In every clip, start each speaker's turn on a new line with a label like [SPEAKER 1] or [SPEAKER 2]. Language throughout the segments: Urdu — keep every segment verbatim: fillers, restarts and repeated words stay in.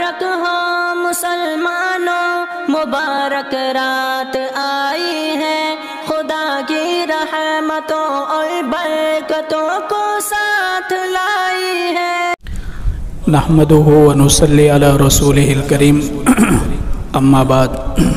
[SPEAKER 1] मुबारक हो मुसलमानों, मुबारक रात आई है, खुदा की रहमतों और बरकतों को साथ लाई है।
[SPEAKER 2] नहमदुहु व नुसल्ली अला रसूलिहिल करीम, अम्मा बाद।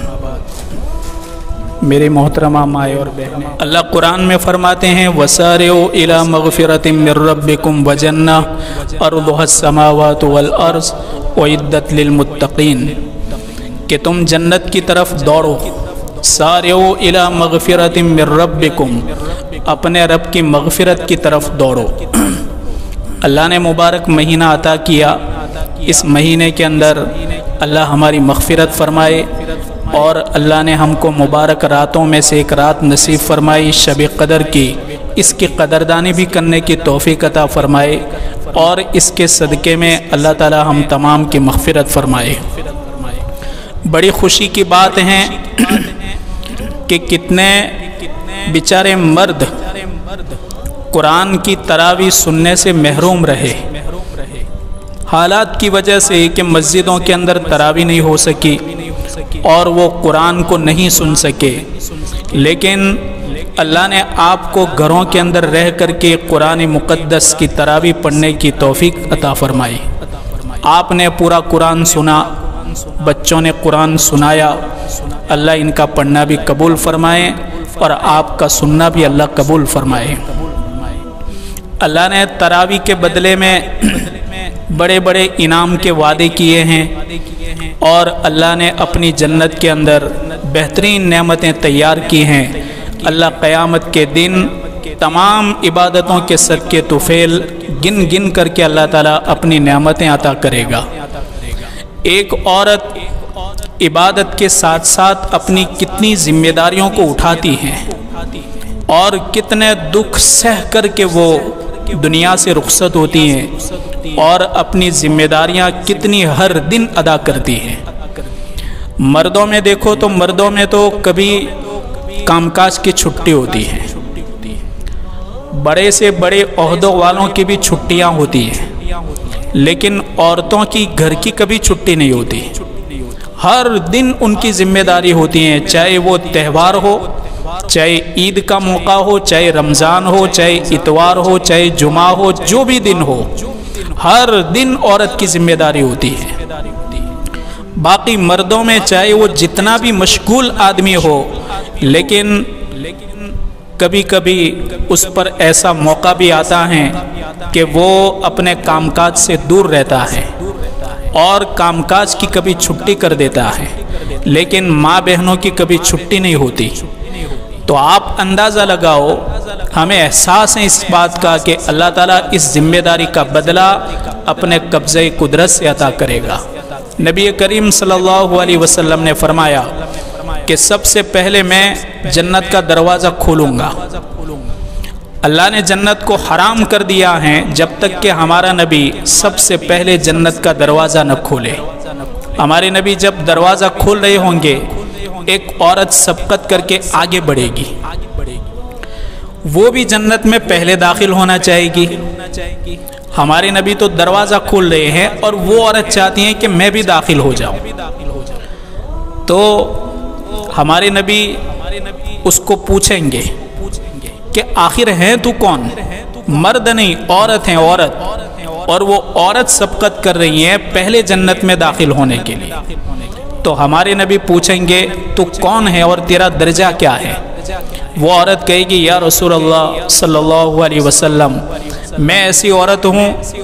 [SPEAKER 2] मेरे मोहतरमा माए और बहनें, अल्लाह कुरान में फरमाते हैं वसारिउ इला मगफिरतिम मिर रब्बिकुम व जन्नह अर्दुहस समावातु वल अर्ज़ उइद्दत लिल मुत्तकीन, कि तुम जन्नत की तरफ दौड़ो। सारिउ इला मगफिरतिम मिर रब्बिकुम, अपने रब की मगफिरत की तरफ दौड़ो। अल्लाह ने मुबारक महीना अता किया, इस महीने के अंदर अल्लाह हमारी मग़फ़िरत फ़रमाए और अल्लाह ने हमको मुबारक रातों में से एक रात नसीब फ़रमाई शब क़दर की। इसकी क़दरदानी भी करने की तौफ़ीक़ अता फ़रमाए और इसके सदक़े में अल्लाह ताला हम तमाम की मग़फ़िरत फ़रमाए। बड़ी ख़ुशी की बात है कि कितने बेचारे मर्द कुरान की तरावी सुनने से महरूम रहे, हालात की वजह से कि मस्जिदों के अंदर तरावी नहीं हो सकी और वो कुरान को नहीं सुन सके। लेकिन अल्लाह ने आपको घरों के अंदर रह कर के कुरान मुक़द्दस की तरावी पढ़ने की तौफ़ीक़ अता फ़रमाई। आपने पूरा कुरान सुना, बच्चों ने कुरान सुनाया। अल्लाह इनका पढ़ना भी कबूल फ़रमाए और आपका सुनना भी अल्लाह कबूल फ़रमाए। अल्लाह ने तरावी के बदले में बड़े बड़े इनाम के वादे किए हैं और अल्लाह ने अपनी जन्नत के अंदर बेहतरीन नेमतें तैयार की हैं। अल्लाह क़यामत के दिन तमाम इबादतों के सदक़े तुफ़ैल गिन गिन करके अल्लाह ताला अपनी नेमतें अता करेगा। एक औरत इबादत के साथ साथ अपनी कितनी जिम्मेदारियों को उठाती हैं और कितने दुख सह कर के वो दुनिया से रुखसत होती हैं और अपनी जिम्मेदारियां कितनी हर दिन अदा करती हैं। मर्दों में देखो तो मर्दों में तो कभी कामकाज की छुट्टी होती है, बड़े से बड़े ओहदों वालों की भी छुट्टियां होती हैं, लेकिन औरतों की घर की कभी छुट्टी नहीं होती। हर दिन उनकी जिम्मेदारी होती है, चाहे वो त्यौहार हो, चाहे ईद का मौका हो, चाहे रमज़ान हो, चाहे इतवार हो, चाहे जुमा हो, जो भी दिन हो, हर दिन औरत की जिम्मेदारी होती है। बाकी मर्दों में चाहे वो जितना भी मशगूल आदमी हो, लेकिन कभी कभी उस पर ऐसा मौका भी आता है कि वो अपने कामकाज से दूर रहता है और कामकाज की कभी छुट्टी कर देता है, लेकिन माँ बहनों की कभी छुट्टी नहीं होती। तो आप अंदाज़ा लगाओ, हमें एहसास है इस बात का कि अल्लाह ताला इस जिम्मेदारी का बदला अपने कब्ज़े कुदरत से अता करेगा। नबी करीम सल्लल्लाहु अलैहि वसल्लम ने फरमाया कि सबसे पहले मैं जन्नत का दरवाज़ा खोलूँगा। अल्लाह ने जन्नत को हराम कर दिया है जब तक कि हमारा नबी सबसे पहले जन्नत का दरवाज़ा न खोले। हमारे नबी जब दरवाज़ा खोल रहे होंगे, एक औरत सबकत करके आगे बढ़ेगी, वो भी जन्नत में पहले दाखिल होना चाहेगी। हमारे नबी तो दरवाज़ा खोल रहे हैं और वो औरत चाहती हैं कि मैं भी दाखिल हो जाऊं। तो हमारे नबी उसको पूछेंगे कि आखिर है तू कौन? मर्द नहीं, औरत है, औरत। और वो औरत सबकत कर रही है पहले जन्नत में दाखिल होने के लिए। तो हमारे नबी पूछेंगे तू कौन है और तेरा दर्जा क्या है? वो औरत कहेगी या रसूल अल्लाह सल्लल्लाहु अलैहि वसल्लम, मैं ऐसी औरत हूँ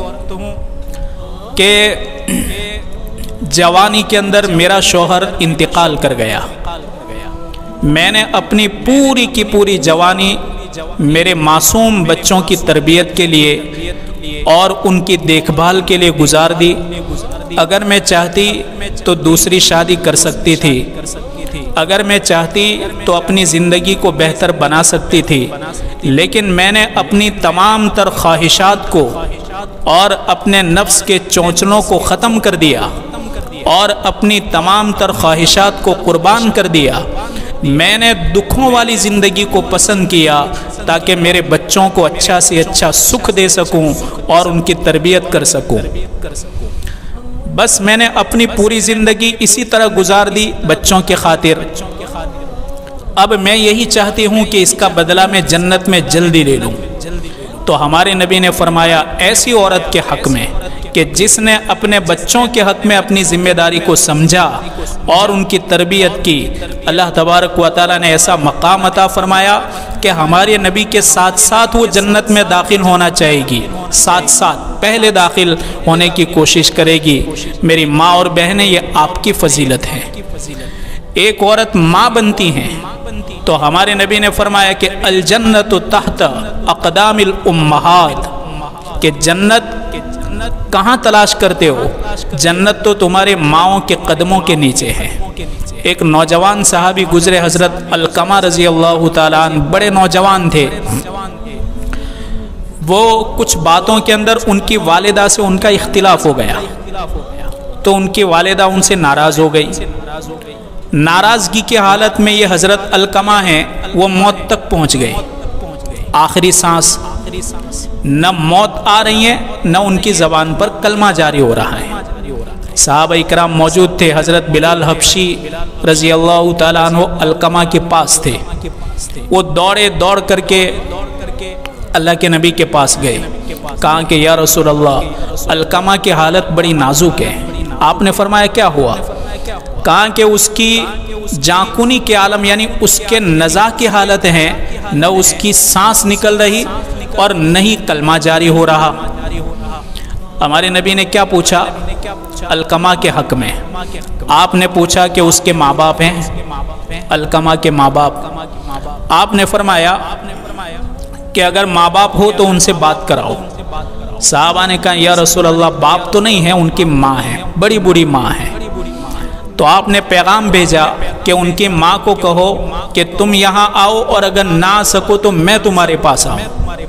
[SPEAKER 2] कि जवानी के अंदर मेरा शौहर इंतकाल कर गया। मैंने अपनी पूरी की पूरी जवानी मेरे मासूम बच्चों की तरबियत के लिए और उनकी देखभाल के लिए गुजार दी। अगर मैं चाहती तो दूसरी शादी कर सकती थी, अगर मैं चाहती तो अपनी ज़िंदगी को बेहतर बना सकती थी, लेकिन मैंने अपनी तमाम तर ख्वाहिशात को और अपने नफ्स के चौंचलों को ख़त्म कर दिया और अपनी तमाम तर ख्वाहिशात को कुर्बान कर दिया। मैंने दुखों वाली ज़िंदगी को पसंद किया ताकि मेरे बच्चों को अच्छा से अच्छा सुख दे सकूं और उनकी तरबियत कर सकूं। بس میں نے اپنی پوری زندگی اسی طرح گزار دی بچوں کے خاطر، اب میں یہی چاہتی ہوں کہ اس کا بدلہ میں جنت میں جلدی لے لوں۔ تو ہمارے نبی نے فرمایا ایسی عورت کے حق میں کہ جس نے اپنے بچوں کے حق میں اپنی ذمہ داری کو سمجھا اور ان کی تربیت کی، اللہ تبارک و تعالیٰ نے ایسا مقام عطا فرمایا کہ ہمارے نبی کے ساتھ ساتھ وہ جنت میں داخل ہونا چاہے گی، ساتھ ساتھ پہلے داخل ہونے کی کوشش کرے گی۔ میری ماں اور بہنیں، یہ آپ کی فضیلت ہے۔ ایک عورت ماں بنتی ہیں تو ہمارے نبی نے فرمایا کہ الجنت تحت اقدام الامہات، کہ جنت کہاں تلاش کرتے ہو؟ جنت تو تمہارے ماؤں کے قدموں کے نیچے ہے۔ ایک نوجوان صحابی گزرے، حضرت علقمہ رضی اللہ تعالیٰ عنہ، بڑے نوجوان تھے۔ وہ کچھ باتوں کے اندر ان کی والدہ سے ان کا اختلاف ہو گیا، تو ان کی والدہ ان سے ناراض ہو گئی۔ ناراضگی کی حالت میں یہ حضرت علقمہ ہیں، وہ موت تک پہنچ گئے۔ آخری سانس، نہ موت آ رہی ہے نہ ان کی زبان پر کلمہ جاری ہو رہا ہے۔ صحابہ اکرام موجود تھے، حضرت بلال حبشی رضی اللہ تعالیٰ عنہ علقمہ کے پاس تھے۔ وہ دوڑے دوڑ کر کے اللہ کے نبی کے پاس گئے، کہا کہ یا رسول اللہ، علقمہ کی حالت بڑی نازک ہے۔ آپ نے فرمایا کیا ہوا؟ کہا کہ اس کی جانکنی کے عالم، یعنی اس کے نزا کی حالت ہے، نہ اس کی سانس نکل رہی اور نہ ہی کلمہ جاری ہو رہا۔ ہمارے نبی نے کیا پوچھا علقمہ کے حق میں؟ آپ نے پوچھا کہ اس کے ماں باپ ہیں؟ علقمہ کے ماں باپ؟ آپ نے فرمایا کہ اگر ماں باپ ہو تو ان سے بات کراؤ۔ صحابہ نے کہا یا رسول اللہ، باپ تو نہیں ہے، ان کی ماں ہے، بڑی بڑی ماں ہے۔ تو آپ نے پیغام بھیجا کہ ان کی ماں کو کہو کہ تم یہاں آؤ، اور اگر نہ آ سکو تو میں تمہارے پاس آؤں۔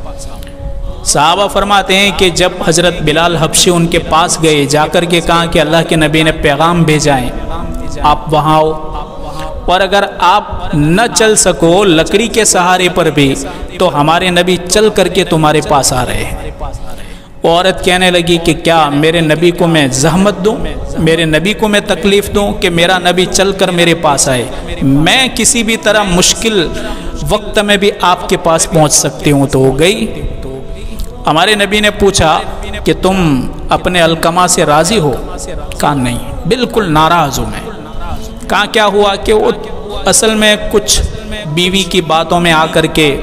[SPEAKER 2] صحابہ فرماتے ہیں کہ جب حضرت بلال حبشی ان کے پاس گئے، جا کر کے کہا کہ اللہ کے نبی نے پیغام بھیجا ہے، آپ وہاں آؤ، اور اگر آپ نہ چل سکو لکڑی کے سہارے پر بھی تو ہمارے نبی چل کر کے تمہارے پاس آ رہے ہیں۔ عورت کہنے لگی کہ کیا میرے نبی کو میں زحمت دوں، میرے نبی کو میں تکلیف دوں کہ میرا نبی چل کر میرے پاس آئے؟ میں کسی بھی طرح مشکل وقت میں بھی آپ کے پاس پہنچ سکتی ہوں۔ تو ہو گئی۔ ہمارے نبی نے پوچھا کہ تم اپنے علقمہ سے راضی ہو؟ کہا نہیں، بالکل ناراض ہوں میں۔ کہا کیا ہوا؟ کہ وہ اصل میں کچھ بیوی کی باتوں میں آ کر کے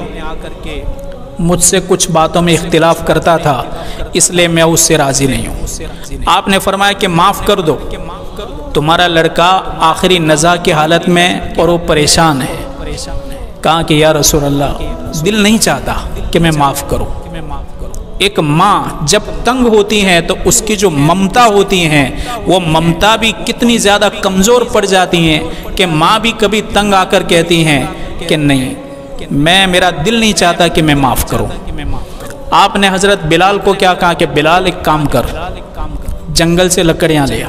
[SPEAKER 2] مجھ سے کچھ باتوں میں اختلاف کرتا تھا، اس لیے میں اس سے راضی نہیں ہوں۔ آپ نے فرمایا کہ معاف کر دو، تمہارا لڑکا آخری نزا کی حالت میں اور وہ پریشان ہے۔ کہا کہ یا رسول اللہ، دل نہیں چاہتا کہ میں معاف کروں۔ ایک ماں جب تنگ ہوتی ہے تو اس کی جو ممتا ہوتی ہیں، وہ ممتا بھی کتنی زیادہ کمزور پڑ جاتی ہیں کہ ماں بھی کبھی تنگ آ کر کہتی ہیں کہ نہیں، میں میرا دل نہیں چاہتا کہ میں معاف کروں۔ آپ نے حضرت بلال کو کیا کہا کہ بلال ایک کام کر، جنگل سے لکڑیاں لیا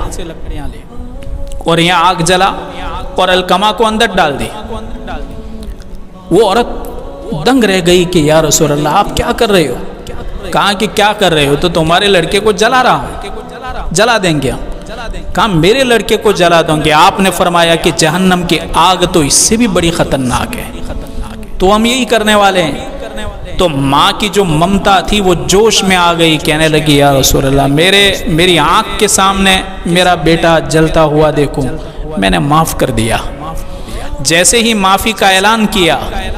[SPEAKER 2] اور یہاں آگ جلا اور علقمہ کو اندر ڈال دی۔ وہ عورت دنگ رہ گئی کہ یا رسول اللہ، آپ کیا کر رہے ہو؟ کہا کہ کیا کر رہے ہو؟ تو تمہارے لڑکے کو جلا رہا ہوں۔ جلا دیں گے؟ کہا میرے لڑکے کو جلا دوں گے۔ آپ نے فرمایا کہ جہنم کی آگ تو اس سے بھی بڑی خطرناک ہے، تو ہم یہی کرنے والے ہیں۔ تو ماں کی جو ممتا تھی وہ جوش میں آ گئی، کہنے لگی یا رسول اللہ، میرے میری آنکھ کے سامنے میرا بیٹا جلتا ہوا دیکھوں، میں نے معاف کر دیا۔ جیسے ہی معافی کا اعلان کیا،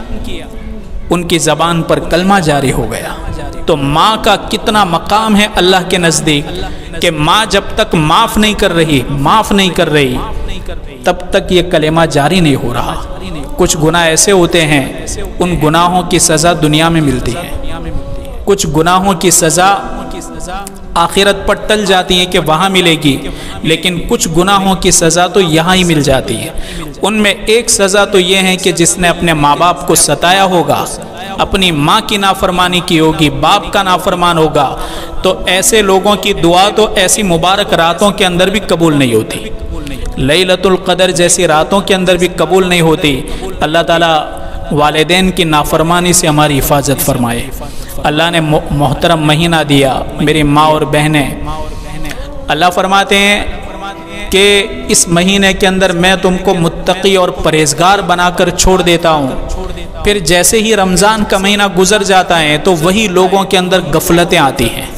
[SPEAKER 2] ان کی زبان پر کلمہ جاری ہو گیا۔ تو ماں کا کتنا مقام ہے اللہ کے نزدیک کہ ماں جب تک معاف نہیں کر رہی معاف نہیں کر رہی تب تک یہ کلمہ جاری نہیں ہو رہا۔ کچھ گناہ ایسے ہوتے ہیں، ان گناہوں کی سزا دنیا میں ملتی ہے، کچھ گناہوں کی سزا آخرت پر ٹل جاتی ہے کہ وہاں ملے گی، لیکن کچھ گناہوں کی سزا تو یہاں ہی مل جاتی ہے۔ ان میں ایک سزا تو یہ ہے کہ جس نے اپنے ماں باپ کو ستایا ہوگا، اپنی ماں کی نافرمانی کی ہوگی، باپ کا نافرمان ہوگا، تو ایسے لوگوں کی دعا تو ایسی مبارک راتوں کے اندر بھی قبول نہیں ہوتی، لیلۃ القدر جیسی راتوں کے اندر بھی قبول نہیں ہوتی۔ اللہ تعالیٰ والدین کی نافرمانی سے ہماری حفاظت فرمائے۔ اللہ نے محترم مہینہ دیا، میری ماں اور بہنیں اللہ فرماتے ہیں کہ اس مہینے کے اندر میں تم کو متقی اور پرہیزگار بنا کر چھوڑ دیتا ہوں. پھر جیسے ہی رمضان کا مہینہ گزر جاتا ہے تو وہی لوگوں کے اندر غفلتیں آتی ہیں،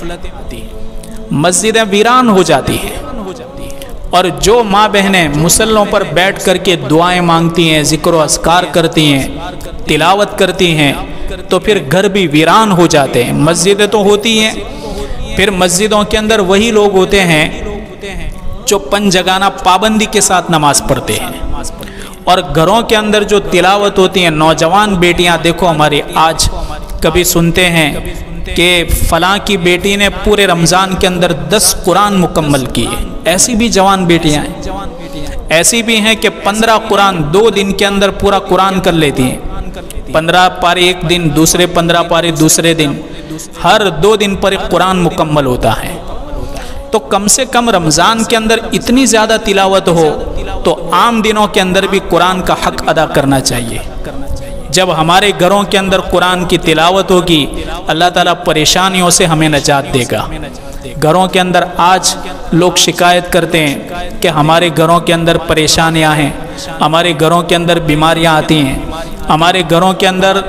[SPEAKER 2] مسجدیں ویران ہو جاتی ہیں، اور جو ماں بہنیں مصلوں پر بیٹھ کر کے دعائیں مانگتی ہیں، ذکر و اذکار کرتی ہیں، تلاوت کرتی ہیں، تو پھر گھر بھی ویران ہو جاتے ہیں. مسجدیں تو ہوتی ہیں، پھر مسجدوں کے اندر وہی لوگ ہوتے ہیں جو پنج جگانہ پابندی کے ساتھ نماز پڑھتے ہیں، اور گھروں کے اندر جو تلاوت ہوتی ہیں، نوجوان بیٹیاں دیکھو ہماری آج کبھی سنتے ہیں کہ فلاں کی بیٹی نے پورے رمضان کے اندر دس قرآن مکمل کیے. ایسی بھی جوان بیٹیاں ہیں، ایسی بھی ہیں کہ پندرہ قرآن دو دن کے اندر پورا قرآن کر لیتی ہیں. پندرہ پارے ایک دن، دوسرے پندرہ پارے دوسرے دن، ہر دو دن پر ایک قرآن مکمل ہوتا ہے. تو کم سے کم رمضان کے اندر اتنی زیادہ تلاوت ہو تو عام دنوں کے اندر بھی قرآن کا حق ادا کرنا چاہیے. جب ہمارے گھروں کے اندر قرآن کی تلاوت ہوگی، اللہ تعالیٰ پریشانیوں سے ہمیں نجات دے گا. گھروں کے اندر آج لوگ شکایت کرتے ہیں کہ ہمارے گھروں کے اندر پریشانیاں ہیں، ہمارے گھروں کے اندر بیماریاں آتی ہیں، ہمارے گھروں کے اندر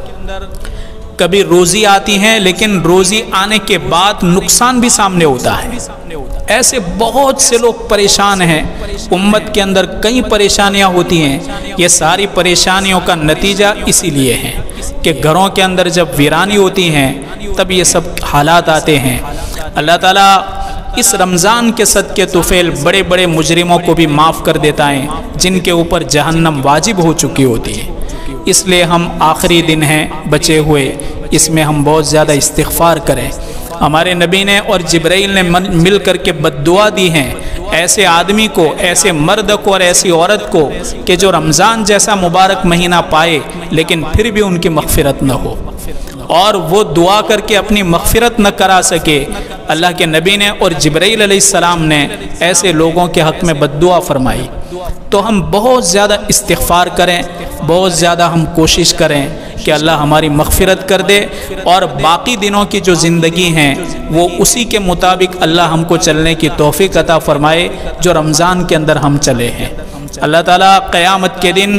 [SPEAKER 2] کبھی روزی آتی ہیں لیکن روزی آنے کے بعد نقصان بھی سامنے ہوتا ہے. ایسے بہت سے لوگ پریشان ہیں. امت کے اندر کئی پریشانیاں ہوتی ہیں. یہ ساری پریشانیوں کا نتیجہ اسی لیے ہے کہ گھروں کے اندر جب ویرانی ہوتی ہیں تب یہ سب حالات آتے ہیں. اللہ تعالیٰ اس رمضان کے صدقے طفیل بڑے بڑے مجرموں کو بھی معاف کر دیتا ہے جن کے اوپر جہنم واجب ہو چکی ہوتی ہے. اس لیے ہم آخری دن ہیں بچے ہوئے، اس میں ہم بہت زیادہ استغفار کریں. ہمارے نبی نے اور جبرائیل نے مل کر کے بد دعا دی ہیں ایسے آدمی کو، ایسے مرد کو اور ایسی عورت کو کہ جو رمضان جیسا مبارک مہینہ پائے لیکن پھر بھی ان کی مغفرت نہ ہو، اور وہ دعا کر کے اپنی مغفرت نہ کرا سکے. اللہ کے نبی نے اور جبرائیل علیہ السلام نے ایسے لوگوں کے حق میں بد دعا فرمائی. تو ہم بہت زیادہ استغفار کریں، بہت زیادہ ہم کوشش کریں کہ اللہ ہماری مغفرت کر دے، اور باقی دنوں کی جو زندگی ہیں وہ اسی کے مطابق اللہ ہم کو چلنے کی توفیق عطا فرمائے جو رمضان کے اندر ہم چلے ہیں. اللہ تعالیٰ قیامت کے دن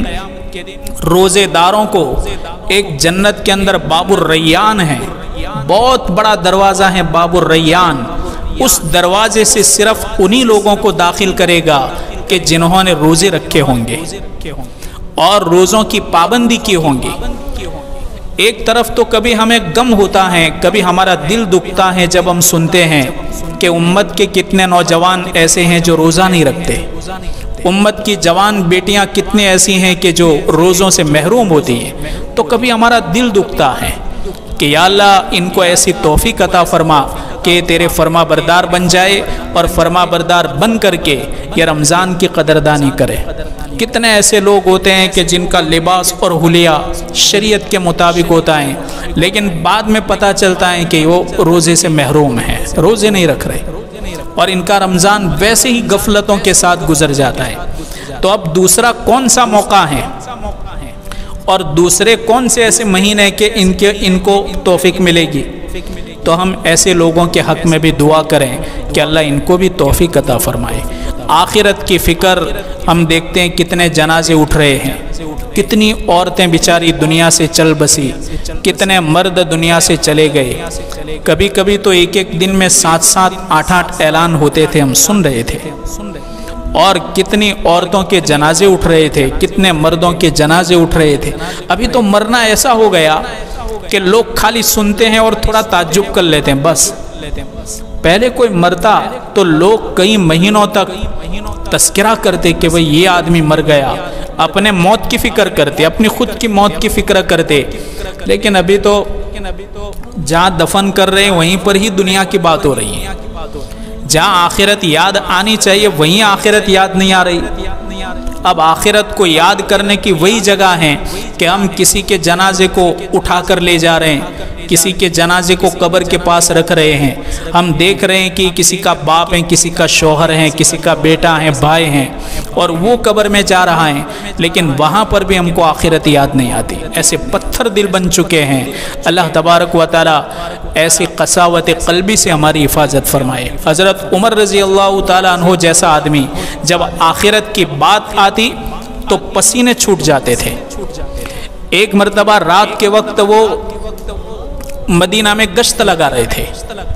[SPEAKER 2] روزے داروں کو ایک جنت کے اندر باب الریان ہے، بہت بڑا دروازہ ہے باب الریان. اس دروازے سے صرف انہی لوگوں کو داخل کرے گا کہ جنہوں نے روزے رکھے ہوں گے اور روزوں کی پابندی کی ہوں گی. ایک طرف تو کبھی ہمیں غم ہوتا ہے، کبھی ہمارا دل دکھتا ہے جب ہم سنتے ہیں کہ امت کے کتنے نوجوان ایسے ہیں جو روزہ نہیں رکھتے، امت کی جوان بیٹیاں کتنے ایسی ہیں کہ جو روزوں سے محروم ہوتی ہیں. تو کبھی ہمارا دل دکھتا ہے کہ یا اللہ ان کو ایسی توفیق عطا فرما کہ تیرے فرما بردار بن جائے، اور فرما بردار بن کر کے یہ رمضان کی قدردانی کرے. کتنے ایسے لوگ ہوتے ہیں کہ جن کا لباس اور حلیہ شریعت کے مطابق ہوتا ہے لیکن بعد میں پتہ چلتا ہے کہ وہ روزے سے محروم ہیں، روزے نہیں رکھ رہے، اور ان کا رمضان ویسے ہی غفلتوں کے ساتھ گزر جاتا ہے. تو اب دوسرا کون سا موقع ہے اور دوسرے کون سے ایسے مہینے کے ان کے ان کو توفیق ملے گی؟ تو ہم ایسے لوگوں کے حق میں بھی دعا کریں کہ اللہ ان کو بھی توفیق عطا فرمائے. آخرت کی فکر ہم دیکھتے ہیں کتنے جنازے اٹھ رہے ہیں، کتنی عورتیں بیچاری دنیا سے چل بسی، کتنے مرد دنیا سے چلے گئے. کبھی کبھی تو ایک ایک دن میں سات سات آٹھ آٹھ اعلان ہوتے تھے، ہم سن رہے تھے. اور کتنی عورتوں کے جنازے اٹھ رہے تھے، کتنے مردوں کے جنازے اٹھ رہے تھے. ابھی تو مرنا ایسا ہو گیا کہ لوگ خالی سنتے ہیں اور تھوڑا تعجب کر لیتے ہیں بس. پہلے کوئی مرتا تو لوگ کئی مہینوں تک تذکرہ کرتے کہ بھئی یہ آدمی مر گیا، اپنے موت کی فکر کرتے، اپنی خود کی موت کی فکر کرتے. لیکن ابھی تو جہاں دفن کر رہے ہیں وہیں پر ہی دنیا کی بات ہو رہی ہے. جہاں آخرت یاد آنی چاہیے وہیں آخرت یاد نہیں آ رہی. اب آخرت کو یاد کرنے کی وہی جگہ ہے کہ ہم کسی کے جنازے کو اٹھا کر لے جا رہے ہیں، کسی کے جنازے کو قبر کے پاس رکھ رہے ہیں، ہم دیکھ رہے ہیں کہ کسی کا باپ ہے، کسی کا شوہر ہے، کسی کا بیٹا ہے، بھائی ہیں، اور وہ قبر میں جا رہا ہے، لیکن وہاں پر بھی ہم کو آخرت یاد نہیں آتی، ایسے پتھر دل بن چکے ہیں۔ اللہ تبارک و تعالی ایسی قساوت قلبی سے ہماری حفاظت فرمائے۔ حضرت عمر رضی اللہ تعالیٰ عنہ جیسا آدمی جب آخرت کی بات آتی تو پسینے چھوٹ جاتے تھے۔ ایک مرتبہ رات کے وقت وہ مدینہ میں گشت لگا رہے تھے،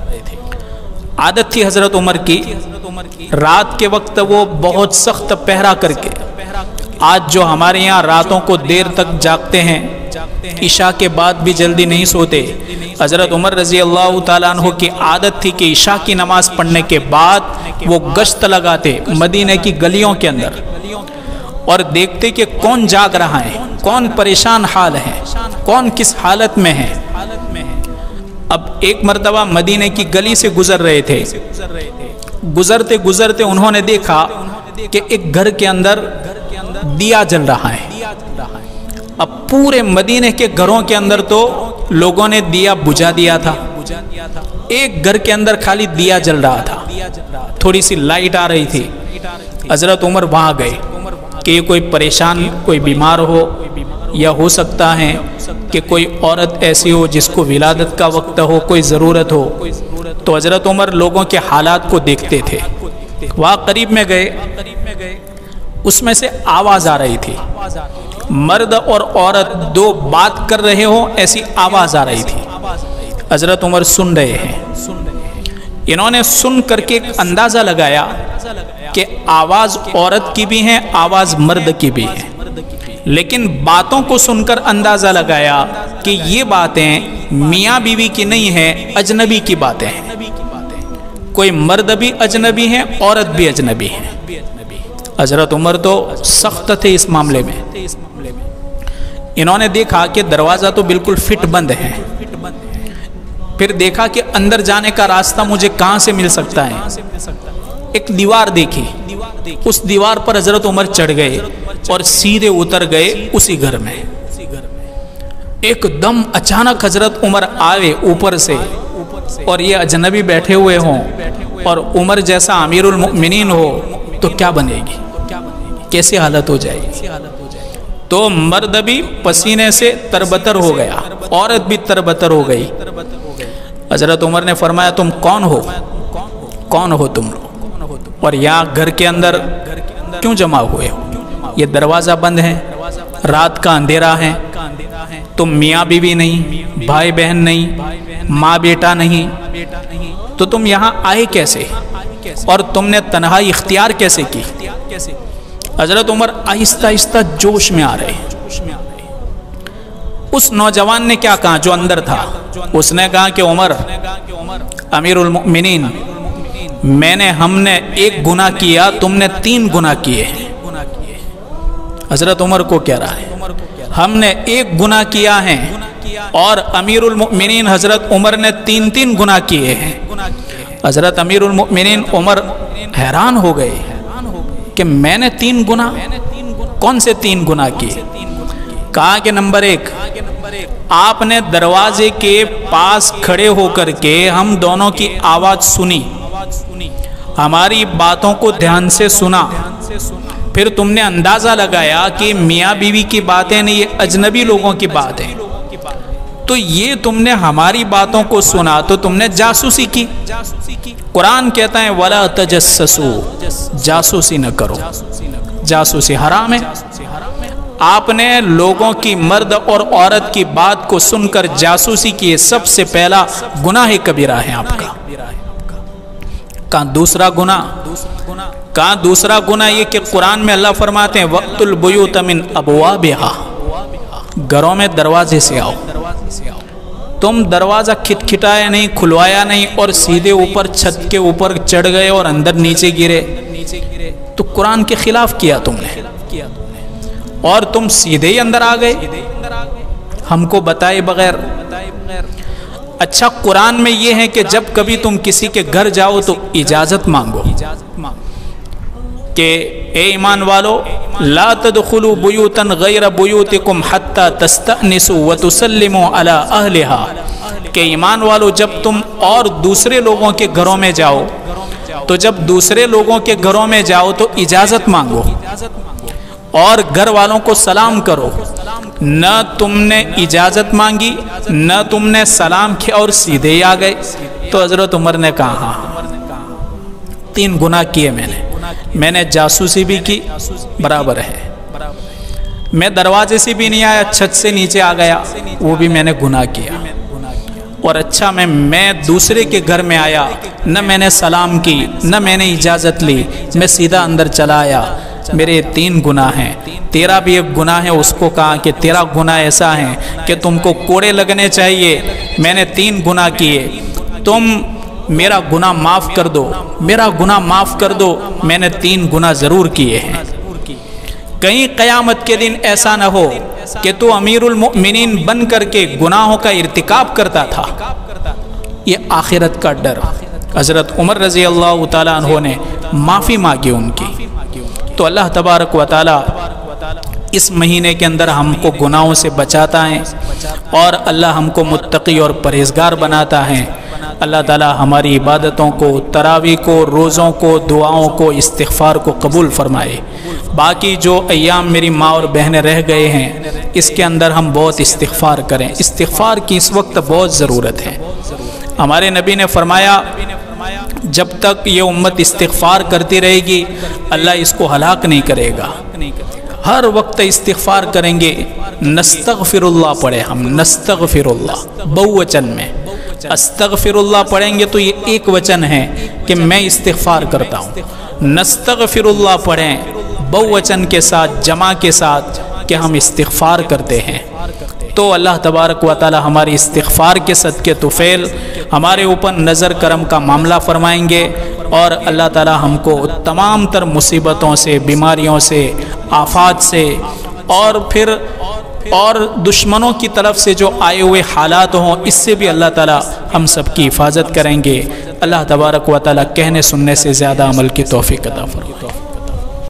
[SPEAKER 2] عادت تھی حضرت عمر کی رات کے وقت وہ بہت سخت پہرا کر کے، آج جو ہمارے یہاں راتوں کو دیر تک جاگتے ہیں، عشاء کے بعد بھی جلدی نہیں سوتے، حضرت عمر رضی اللہ تعالیٰ عنہ کی عادت تھی کہ عشاء کی نماز پڑھنے کے بعد وہ گشت لگاتے مدینہ کی گلیوں کے اندر اور دیکھتے کہ کون جاگ رہا ہے، کون پریشان حال ہے، کون کس حالت میں ہے۔ اب ایک مرتبہ مدینہ کی گلی سے گزر رہے تھے، گزرتے گزرتے انہوں نے دیکھا کہ ایک گھر کے اندر دیا جل رہا ہے۔ اب پورے مدینہ کے گھروں کے اندر تو لوگوں نے دیا بجھا دیا تھا، ایک گھر کے اندر خالی دیا جل رہا تھا، تھوڑی سی لائٹ آ رہی تھی۔ حضرت عمر وہاں گئے کہ یہ کوئی پریشان، کوئی بیمار ہو، یا ہو سکتا ہے کہ کوئی عورت ایسی ہو جس کو ولادت کا وقت ہو، کوئی ضرورت ہو۔ تو حضرت عمر لوگوں کے حالات کو دیکھتے تھے، وہاں قریب میں گئے، اس میں سے آواز آ رہی تھی، مرد اور عورت دو بات کر رہے ہو ایسی آواز آ رہی تھی۔ حضرت عمر سن رہے ہیں، انہوں نے سن کر کے اندازہ لگایا کہ آواز عورت کی بھی ہے، آواز مرد کی بھی ہے، لیکن باتوں کو سن کر اندازہ لگایا کہ یہ باتیں میاں بیوی کی نہیں ہیں، اجنبی کی باتیں ہیں، کوئی مرد بھی اجنبی ہے، عورت بھی اجنبی ہے۔ حضرت عمر تو سخت تھے اس معاملے میں، انہوں نے دیکھا کہ دروازہ تو بالکل فٹ بند ہے، پھر دیکھا کہ اندر جانے کا راستہ مجھے کہاں سے مل سکتا ہے، ایک دیوار دیکھی، اس دیوار پر حضرت عمر چڑھ گئے اور سیدھے اتر گئے اسی گھر میں۔ ایک دم اچانک حضرت عمر آئے اوپر سے، اور یہ اجنبی بیٹھے ہوئے ہوں اور عمر جیسا امیر المؤمنین ہو تو کیا بنے گی، کیسی حالت ہو جائے گی۔ تو مرد بھی پسینے سے تربتر ہو گیا، عورت بھی تربتر ہو گئی۔ حضرت عمر نے فرمایا تم کون ہو، کون ہو تم لوگ، اور یہاں گھر کے اندر کیوں جمع ہوئے ہو؟ یہ دروازہ بند ہے، رات کا اندھیرا ہے، تم میاں بیوی نہیں، بھائی بہن نہیں، ماں بیٹا نہیں، تو تم یہاں آئے کیسے، اور تم نے تنہائی اختیار کیسے کی؟ حضرت عمر آہستہ آہستہ جوش میں آ رہے ہیں۔ اس نوجوان نے کیا کہا جو اندر تھا؟ اس نے کہا کہ عمر امیر المؤمنین، میں نے ہم نے ایک گناہ کیا، تم نے تین گناہ کیے ہیں۔ حضرت عمر کو کہہ رہا ہے ہم نے ایک گناہ کیا ہے اور امیر المؤمنین حضرت عمر نے تین تین گناہ کیے ہیں۔ حضرت امیر المؤمنین عمر حیران ہو گئے کہ میں نے تین گناہ، کون سے تین گناہ کیے؟ کہا کہ نمبر ایک، آپ نے دروازے کے پاس کھڑے ہو کر کے ہم دونوں کی آواز سنی، ہماری باتوں کو دھیان سے سنا، پھر تم نے اندازہ لگایا کہ میاں بیوی کی باتیں نہیں، یہ اجنبی لوگوں کی بات ہے، تو یہ تم نے ہماری باتوں کو سنا تو تم نے جاسوسی کی۔ قرآن کہتا ہے وَلَا تَجَسَّسُوا، جاسوسی نہ کرو، جاسوسی حرام ہے۔ آپ نے لوگوں کی، مرد اور عورت کی بات کو سن کر جاسوسی کی، سب سے پہلا گناہ کبیرہ ہے آپ کا۔ کہاں دوسرا گناہ، کہاں دوسرا گناہ یہ کہ قرآن میں اللہ فرماتے ہیں وَقْتُ الْبُيُوتَ مِنْ أَبْوَابِهَا، گھروں میں دروازے سے آؤ۔ تم دروازہ کھٹکھٹایا نہیں، کھلوایا نہیں، اور سیدھے اوپر چھت کے اوپر چڑھ گئے اور اندر نیچے گرے، تو قرآن کے خلاف کیا تم نے، اور تم سیدھے ہی اندر آ گئے ہم کو بتائے بغیر۔ اچھا قرآن میں یہ ہے کہ جب کبھی تم کسی کے گھر جاؤ تو اجازت مانگو کہ اے ایمان والو لا تدخلوا بیوتا غیر بیوتکم حتی تستأنسوا وتسلموا علی اہلہا، کہ ایمان والو جب تم اور دوسرے لوگوں کے گھروں میں جاؤ تو جب دوسرے لوگوں کے گھروں میں جاؤ تو اجازت مانگو اور گھر والوں کو سلام کرو. نہ تم نے اجازت مانگی نہ تم نے سلام کیا اور سیدھے ہی آ گئے. تو حضرت عمر نے کہا ہاں تین گناہ کیے میں نے میں نے جاسوسی بھی کی برابر ہے, میں دروازے سے بھی نہیں آیا, چھت سے نیچے آ گیا وہ بھی میں نے گناہ کیا, اور اچھا میں میں دوسرے کے گھر میں آیا نہ میں نے سلام کی نہ میں نے اجازت لی, میں سیدھا اندر چلا آیا, میرے تین گناہ ہیں. تیرا بھی ایک گناہ ہے, اس کو کہا کہ تیرا گناہ ایسا ہے کہ تم کو کوڑے لگنے چاہیے, میں نے تین گناہ کیے, تم میرا گناہ معاف کر دو, میرا گناہ معاف کر دو, میں نے تین گناہ ضرور کیے ہیں. کہیں قیامت کے دن ایسا نہ ہو کہ تو امیر المؤمنین بن کر کے گناہوں کا ارتکاب کرتا تھا. یہ آخرت کا ڈر. حضرت عمر رضی اللہ تعالیٰ عنہ نے معافی مانگی ان کی. تو اللہ تبارک و تعالیٰ اس مہینے کے اندر ہم کو گناہوں سے بچاتا ہے اور اللہ ہم کو متقی اور پرہیزگار بناتا ہے. اللہ تعالیٰ ہماری عبادتوں کو, تراویح کو, روزوں کو, دعاؤں کو, استغفار کو قبول فرمائے. باقی جو ایام میری ماں اور بہنیں رہ گئے ہیں اس کے اندر ہم بہت استغفار کریں. استغفار کی اس وقت بہت ضرورت ہے. ہمارے نبی نے فرمایا جب تک یہ امت استغفار کرتی رہے گی اللہ اس کو ہلاک نہیں کرے گا. ہر وقت استغفار کریں گے. نستغفر اللہ پڑھے ہم, نستغفر اللہ بہوچن میں, استغفر اللہ پڑھیں گے تو یہ ایک وچن ہے کہ میں استغفار کرتا ہوں. نستغفر اللہ پڑھیں بہوچن کے ساتھ, جمع کے ساتھ کہ ہم استغفار کرتے ہیں. تو اللہ تبارک و تعالی ہماری استغفار کے صدقے طفیل ہمارے اوپر نظر کرم کا معاملہ فرمائیں گے اور اللہ تعالی ہم کو تمام تر مصیبتوں سے, بیماریوں سے, آفات سے اور پھر اور دشمنوں کی طرف سے جو آئے ہوئے حالات ہوں اس سے بھی اللہ تعالی ہم سب کی حفاظت کریں گے. اللہ تبارک و تعالی کہنے سننے سے زیادہ عمل کی توفیق عطا فرمائے.